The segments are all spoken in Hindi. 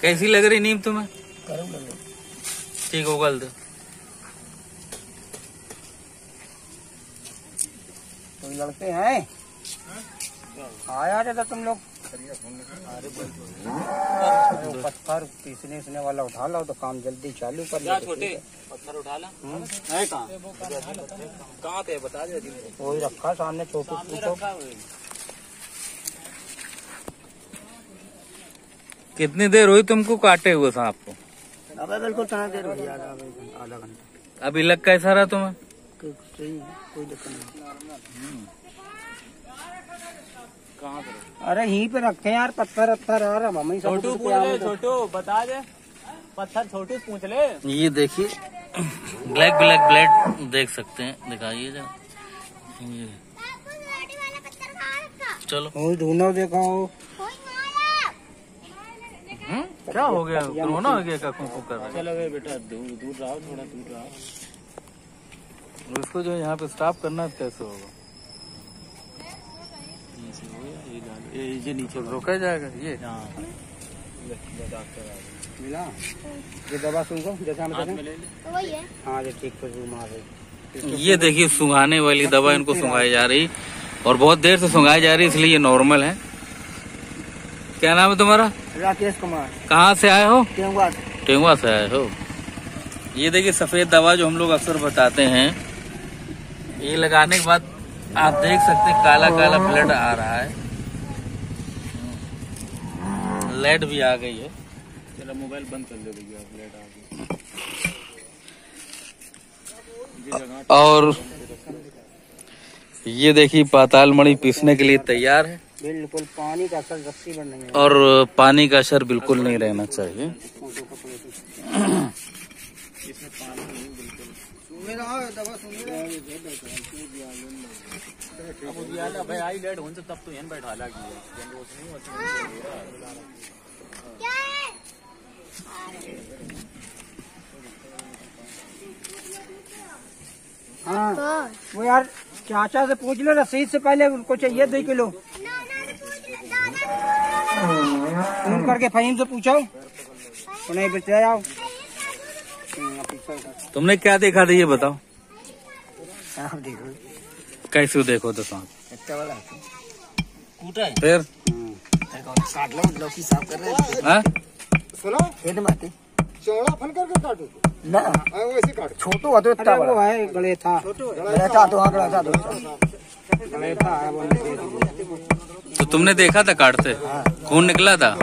कैसी लग रही नीम तुम्हें? ठीक उगल दो। कोई लड़के हैं आया था तुम लोग? पत्थर पीसने वाला उठा लो तो काम जल्दी चालू कर लो। छोटे पत्थर उठा ला है कहाँ थे बता दे। वही रखा सामने छोटू पूछो। कितनी देर हुई तुमको काटे हुए सांप को? अबे बिल्कुल कहाँ देर हुई? आधा घंटा। अभी लग कैसा रहा तुम्हें? सही कोई दिक्कत नहीं। कहाँ पे? अरे यहीं पे रखे यार पत्थर अत्थर। यार मम्मी छोटू छोटू बता दे पत्थर छोटू पूछ ले। ये देखिए ब्लैक ब्लैक ब्लैड देख सकते हैं, दिखाइए जरा। ये चलो ढूंढो देखो। क्या हो गया? कोरोना हो गया? कुकू कर रहा है। चलो बेटा दूर रहो, थोड़ा दूर रहो। उसको जो यहाँ पे स्टॉप करना कैसे होगा? ये नीचे रोका जाएगा ये। मिला ये दवा सुन को जैसा हम हाँ ये ठीक खुशबू मार। ये देखिए सुंघाने वाली दवा इनको सुंघाई जा रही और बहुत देर से सुंघाई जा रही, इसलिए ये नॉर्मल है। क्या नाम है तुम्हारा? राकेश कुमार। कहाँ से आए हो? टेंगुआ से आए हो। ये देखिए सफेद दवा जो हम लोग अक्सर बताते हैं, ये लगाने के बाद आप देख सकते हैं काला काला ब्लड आ रहा है, लेड भी आ गई है। चलो मोबाइल बंद कर दो भैया, ब्लड आ गई। और ये देखिए पाताल मणि पीसने के लिए तैयार है। बिल्कुल पानी का असर रस्सी बन नहीं है और पानी का असर बिल्कुल नहीं रहना चाहिए। भाई आई लेट हो तब तो यहाँ बैठा लगी हाँ वो यार चाचा से पूछ लो, रसीद से पहले उनको चाहिए 2 किलो। फोन करके फहीम से पूछो, उन्हें बचा जाओ। तुमने क्या देखा था ये बताओ? आप देखो कैसे देखो तो सांप वाला कूटा है। फिर काट लो, लौकी साफ कर रहे हैं। सुनो खेत में आते चौड़ा फल करके काटो ना, वैसे काटो। छोटू हो तो इतना बड़ा है, गले था गले था तो गला था गले था। तो तुमने देखा था काटते? खून निकला था?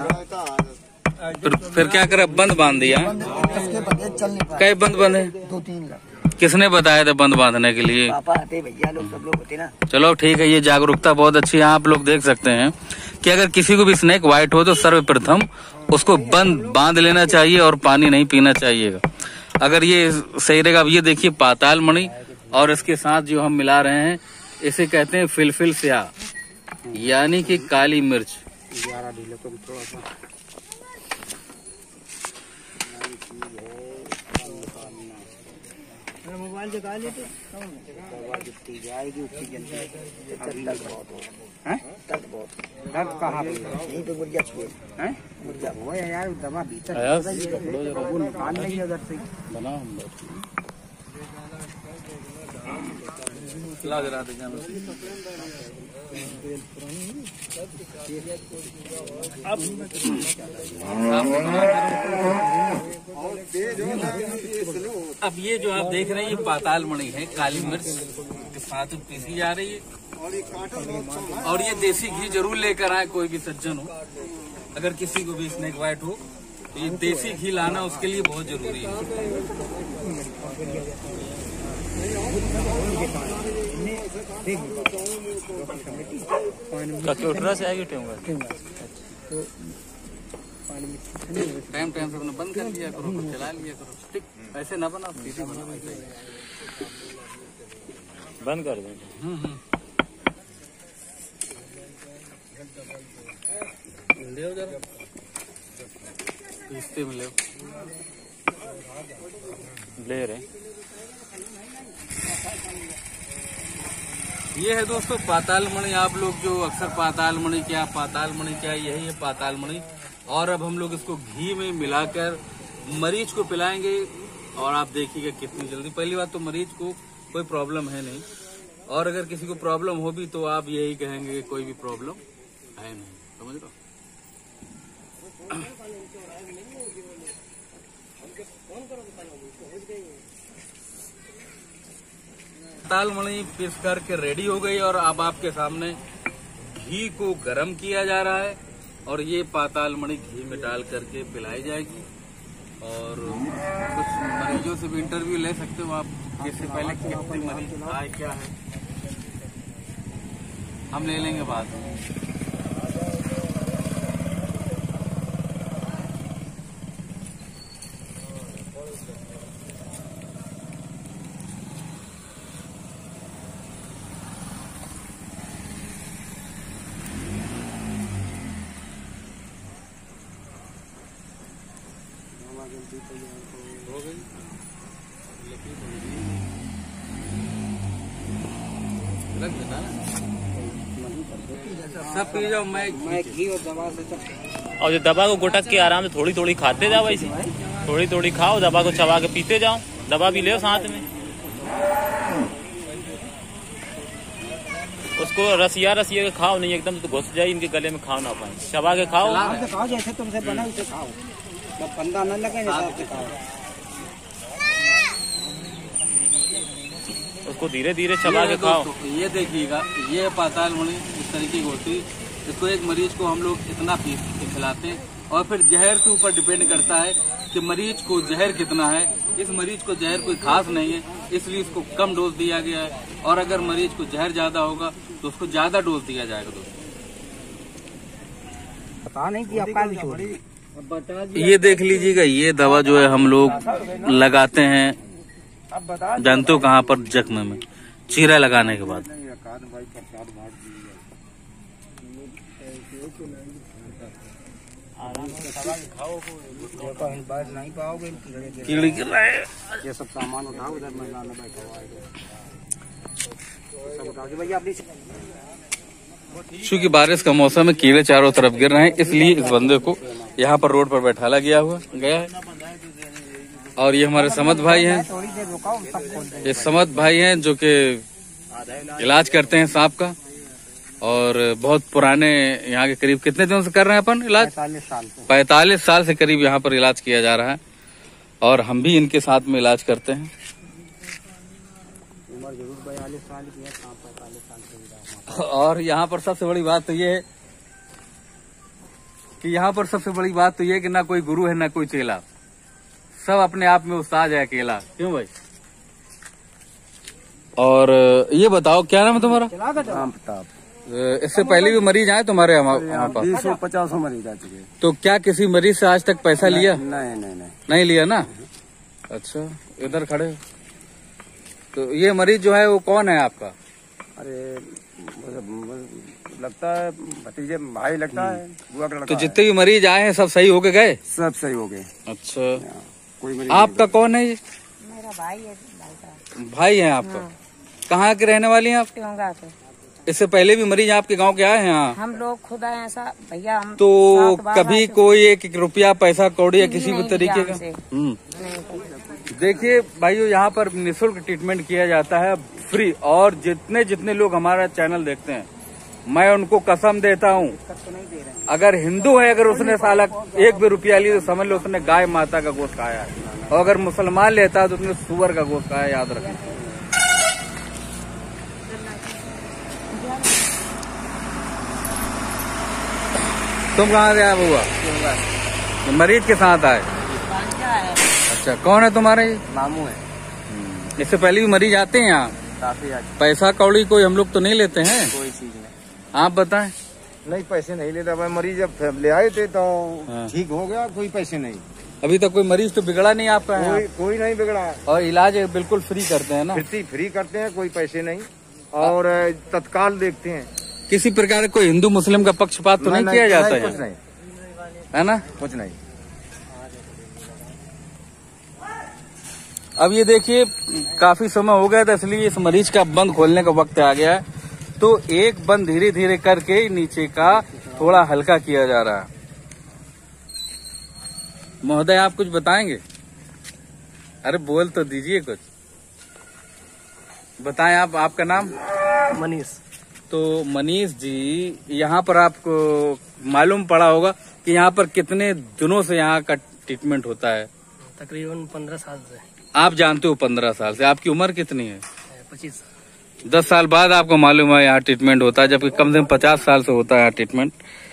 फिर क्या करा? बंद बांध दिया? कई बंद बंधे? 2-3 लाख। किसने बताया था बंद बांधने के लिए? पापा आते, भैया लोग सब लोग होते ना। चलो ठीक है, ये जागरूकता बहुत अच्छी है। आप लोग देख सकते हैं कि अगर किसी को भी स्नेक बाइट हो तो सर्वप्रथम उसको बंद बांध लेना चाहिए और पानी नहीं पीना चाहिएगा। अगर ये सही रहेगा। अब ये देखिए पाताल मणि और इसके साथ जो हम मिला रहे हैं इसे कहते हैं फिलफिल स्याह, यानी कि काली मिर्च। मोबाइल जगा लेते दर्द कहाँ पे? यहीं पे गुर्जा छुए हैं, गुर्जा वो है यार, दवा भीतर वो निकाल नहीं उधर से बना हम अब ये जो आप देख रहे हैं ये पाताल मणि है, काली मिर्च के साथ पीसी जा रही है। और ये देसी घी जरूर लेकर आए, कोई भी सज्जन हो, अगर किसी को भी स्नेक बाइट हो तो ये देसी घी लाना उसके लिए बहुत जरूरी है। कचौटरा से आएगी टेंगुआ टाइम टाइम से अपना बंद कर लिया करो, चला लिया करो। ठीक ऐसे ना बनाओ, सीधे बनाओ। बंद कर देंगे। पीसते मिले ले रहे। ये है दोस्तों पाताल मणि। आप लोग जो अक्सर पाताल मणि क्या, यही है पाताल मणि। और अब हम लोग इसको घी में मिलाकर मरीज को पिलाएंगे और आप देखिएगा कितनी जल्दी। पहली बात तो मरीज को कोई प्रॉब्लम है नहीं, और अगर किसी को प्रॉब्लम हो भी तो आप यही कहेंगे कि कोई भी प्रॉब्लम है नहीं, समझ लो। पाताल मणि पीस करके रेडी हो गई और अब आपके सामने घी को गरम किया जा रहा है और ये पाताल मणि घी में डाल करके पिलाई जाएगी। और कुछ मरीजों से भी इंटरव्यू ले सकते हो आप, इससे पहले कितने मरीज आए क्या है हम ले लेंगे बात। हो गई रख देना सब पी जाओ। मैं घी और दवा से और जो दवा को गुटक के आराम से थोड़ी थोड़ी खाते जाओ, ऐसे थोड़ी थोड़ी खाओ, दवा को चबा के पीते जाओ, दवा भी ले साथ में। उसको रसिया के खाओ, नहीं एकदम तो घुस जाए इनके गले में, खाओ ना पाए, चबा के खाओ। खाओ जैसे तुमसे बना उसे खाओ, फंदा न लगे हिसाब से खाओ। उसको धीरे धीरे चबा के खाओ। ये देखिएगा, ये पाताल मणि इस तरीके की होती है। इसको एक मरीज को हम लोग इतना पीस के खिलाते हैं और फिर जहर के ऊपर डिपेंड करता है कि मरीज को जहर कितना है। इस मरीज को जहर कोई खास नहीं है, इसलिए इसको कम डोज दिया गया है, और अगर मरीज को जहर ज्यादा होगा तो उसको ज्यादा डोज दिया जाएगा। दोस्तों पता नहीं कि आपका भी छोड़ी। ये देख लीजिएगा, ये दवा जो है हम लोग लगाते हैं, जानते हो कहाँ पर? जख्म में चीरा लगाने के बाद। कीड़ी गिर रहा है, ये सब सामान उठाओ, उधर महिला बैठा हुआ है। चूंकि बारिश का मौसम है, कीड़े चारों तरफ गिर रहे हैं, इसलिए इस बंदे को यहाँ पर रोड पर बैठाला गया है। और ये हमारे समद भाई हैं, ये समद भाई हैं जो कि इलाज करते हैं सांप का, और बहुत पुराने यहाँ के करीब कितने दिनों से कर रहे हैं अपन इलाज? 45 साल से करीब यहाँ पर इलाज किया जा रहा है, और हम भी इनके साथ में इलाज करते हैं। उम्र जरूर 42 साल की है, 45 साल से। और यहाँ पर सबसे बड़ी बात तो ये है कि यहाँ पर सबसे बड़ी बात तो ये कि ना कोई गुरु है ना कोई चेला, सब अपने आप में उस्ताद है अकेला। क्यों भाई? और ये बताओ क्या नाम है तुम्हारा? राम प्रताप। इससे पहले भी मरीज आए तुम्हारे यहाँ पर? 250 मरीज आ चुके। तो क्या किसी मरीज से आज तक पैसा लिया? नहीं लिया ना। अच्छा, इधर खड़े। तो ये मरीज जो है वो कौन है आपका? अरे लगता है भतीजे भाई लगता है, बुआ का लड़का। तो जितने भी मरीज आए हैं सब सही होके गए? सब सही हो गए। अच्छा, कोई मरीज आपका कौन है? ये मेरा भाई है। भाई है आपका? कहाँ के रहने वाली हैं आप? इससे पहले भी मरीज आपके गांव के आए हैं यहाँ? हम लोग खुद आए ऐसा भैया। हम तो कभी कोई 1 रुपया पैसा कौड़ी या किसी भी तरीके का? देखिए भाइयों, यहाँ पर निःशुल्क ट्रीटमेंट किया जाता है, फ्री। और जितने जितने लोग हमारा चैनल देखते हैं, मैं उनको कसम देता हूँ, अगर हिंदू है, अगर उसने साला 1 भी रुपया लिया तो समझ लो उसने गाय माता का गोश्त खाया है, और अगर मुसलमान लेता है तो उसने सुअर का गोश्त खाया, याद रखें। तुम कहाँ से आए बुआ? मरीज के साथ आए? अच्छा, कौन है तुम्हारे? मामू है। इससे पहले भी मरीज आते हैं यहाँ? काफी। पैसा कौड़ी कोई हम लोग तो नहीं लेते हैं? कोई चीज नहीं। आप बताएं। नहीं, पैसे नहीं लेता भाई। मरीज जब ले आए थे तो ठीक हो गया, कोई पैसे नहीं। अभी तक कोई मरीज तो बिगड़ा नहीं आपका? कोई नहीं बिगड़ा। और इलाज बिल्कुल फ्री करते हैं ना? फ्री करते हैं, कोई पैसे नहीं, और तत्काल देखते हैं। किसी प्रकार का कोई हिंदू मुस्लिम का पक्षपात तो नहीं किया जाता है? कुछ नहीं है ना? कुछ नहीं। अब ये देखिए, काफी समय हो गया था, इसलिए इस मरीज का बंद खोलने का वक्त आ गया है। तो एक बंद धीरे धीरे करके नीचे का थोड़ा हल्का किया जा रहा है। महोदय आप कुछ बताएंगे? अरे बोल तो दीजिए कुछ, बताएं आप। आपका नाम? मनीष। तो मनीष जी, यहाँ पर आपको मालूम पड़ा होगा कि यहाँ पर कितने दिनों से यहाँ का ट्रीटमेंट होता है? तकरीबन 15 साल से। आप जानते हो 15 साल से। आपकी उम्र कितनी है? 25। 10 साल बाद आपको मालूम है यहाँ ट्रीटमेंट होता है, जबकि कम से कम 50 साल से होता है यहाँ ट्रीटमेंट।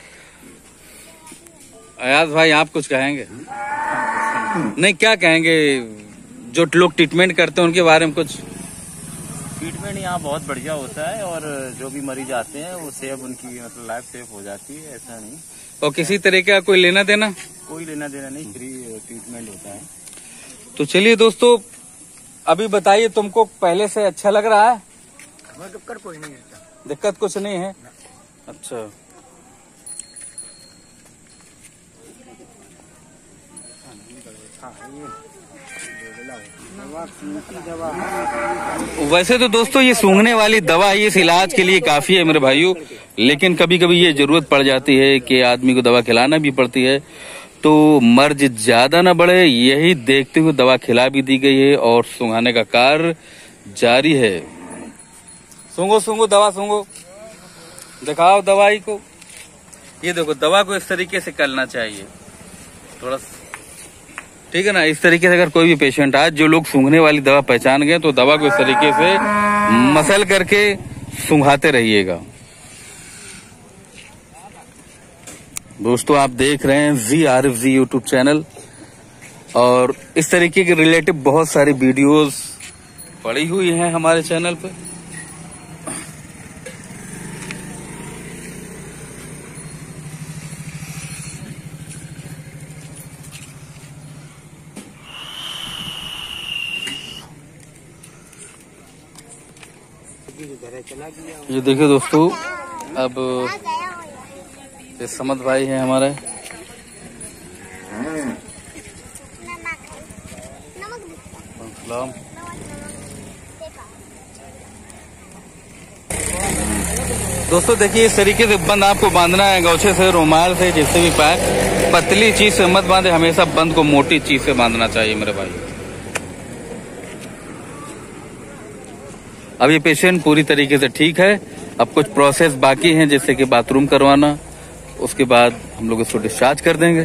अयाज भाई आप कुछ कहेंगे? नहीं, क्या कहेंगे? जो लोग ट्रीटमेंट करते हैं उनके बारे में कुछ। ट्रीटमेंट यहाँ बहुत बढ़िया होता है और जो भी मरीज आते हैं वो सेव उनकी मतलब लाइफ सेव हो जाती है, ऐसा नहीं। और किसी तरीके का कोई लेना देना? कोई लेना देना नहीं, फ्री ट्रीटमेंट होता है। तो चलिए दोस्तों, अभी बताइए तुमको पहले से अच्छा लग रहा है? दिक्कत कोई नहीं है। दिक्कत कुछ नहीं है? अच्छा, वैसे तो दोस्तों ये सूंघने वाली दवा इस इलाज के लिए काफी है मेरे भाइयों, लेकिन कभी कभी ये जरूरत पड़ जाती है कि आदमी को दवा खिलाना भी पड़ती है। तो मर्ज ज्यादा न बढ़े यही देखते हुए दवा खिला भी दी गई है और सूंघाने का कार्य जारी है। सूंघो सूंघो, दवा सूंघो, दिखाओ दवाई को। ये देखो, दवा को इस तरीके से करना चाहिए थोड़ा, ठीक है ना। इस तरीके से अगर कोई भी पेशेंट आए, जो लोग सूंघने वाली दवा पहचान गए तो दवा को इस तरीके से मसल करके सूंघाते रहिएगा। दोस्तों आप देख रहे हैं ZRFZ यूट्यूब चैनल, और इस तरीके के रिलेटिव बहुत सारी वीडियोस पड़ी हुई हैं हमारे चैनल पे। ये देखिए दोस्तों, अब ये समद भाई हैं हमारे। दोस्तों देखिए, इस तरीके से बंद आपको बांधना है, गौछे से, रुमाल से, जिससे भी पाए। पतली चीज से मत बांधे, हमेशा बंद को मोटी चीज से बांधना चाहिए मेरे भाई। अब ये पेशेंट पूरी तरीके से ठीक है। अब कुछ प्रोसेस बाकी हैं, जैसे कि बाथरूम करवाना, उसके बाद हम लोग इसको डिस्चार्ज कर देंगे।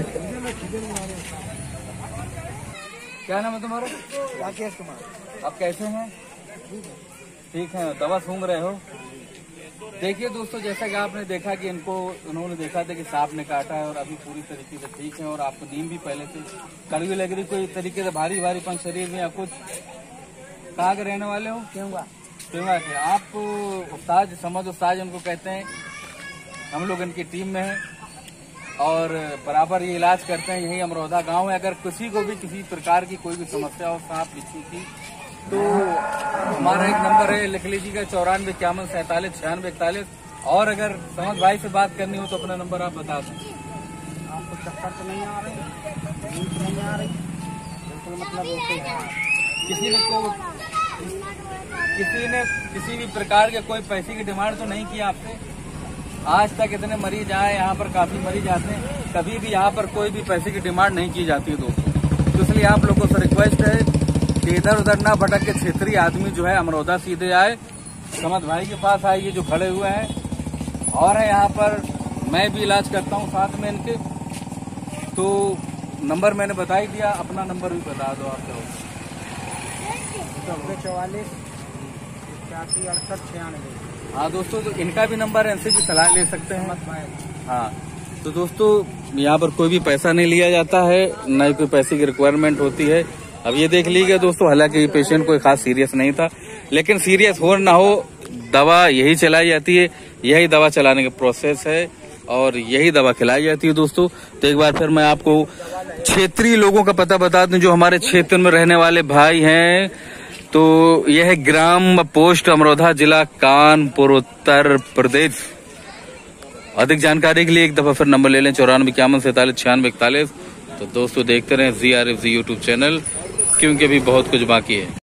क्या नाम है तुम्हारा? राकेश कुमार। आप कैसे हैं? ठीक है। दवा सूंघ रहे हो? देखिए दोस्तों, जैसा कि आपने देखा कि उन्होंने देखा था कि सांप ने काटा है और अभी पूरी तरीके से ठीक है। और आपको नींद भी पहले से कड़वी लग रही, कोई तरीके से भारी भारीपन शरीर में या कुछ। कहाँ के रहने वाले हो? क्यों के आप उस्ताद समझ, उस्ताद उनको कहते हैं। हम लोग इनकी टीम में हैं और बराबर ये इलाज करते हैं। यही अमरोदा गांव है। अगर किसी को भी किसी प्रकार की कोई भी समस्या हो, सांप बिच्छू की, तो हमारा एक नंबर है, लिख लीजिएगा, 94 51 47 96 41। और अगर समझ भाई से बात करनी हो तो अपना नंबर आप बता दें। आपको चक्कर तो नहीं आ रही? नहीं आ रही? बिल्कुल, मतलब किसी ने किसी भी प्रकार के कोई पैसे की डिमांड तो नहीं की आपसे? आज तक इतने मरीज आए, यहाँ पर काफी मरीज आते हैं, कभी भी यहाँ पर कोई भी पैसे की डिमांड नहीं की जाती है दोस्तों। तो इसलिए आप लोगों से रिक्वेस्ट है कि इधर उधर ना भटक के क्षेत्रीय आदमी जो है अमरोदा सीधे आए, समझ भाई के पास आइए जो खड़े हुए हैं। और है यहाँ पर मैं भी इलाज करता हूँ साथ में इनके। तो नंबर मैंने बता ही दिया, अपना नंबर भी बता दो आप। 44 81 68 96। हाँ दोस्तों, तो इनका भी नंबर है, इनसे भी सलाह ले सकते हैं। हाँ तो दोस्तों, यहाँ पर कोई भी पैसा नहीं लिया जाता है, न ही कोई पैसे की रिक्वायरमेंट होती है। अब ये देख लीजिए दोस्तों, हालांकि पेशेंट कोई खास सीरियस नहीं था, लेकिन सीरियस हो ना हो दवा यही चलाई जाती है, यही दवा चलाने का प्रोसेस है और यही दवा खिलाई जाती है दोस्तों। तो एक बार फिर मैं आपको क्षेत्रीय लोगों का पता बता दूं, जो हमारे क्षेत्र में रहने वाले भाई हैं। तो यह है ग्राम पोस्ट अमरोधा, जिला कानपुर, उत्तर प्रदेश। अधिक जानकारी के लिए एक दफा फिर नंबर ले लें, 94 51 47 96 41। तो दोस्तों देखते रहें ZRFZ यूट्यूब चैनल, क्योंकि अभी बहुत कुछ बाकी है।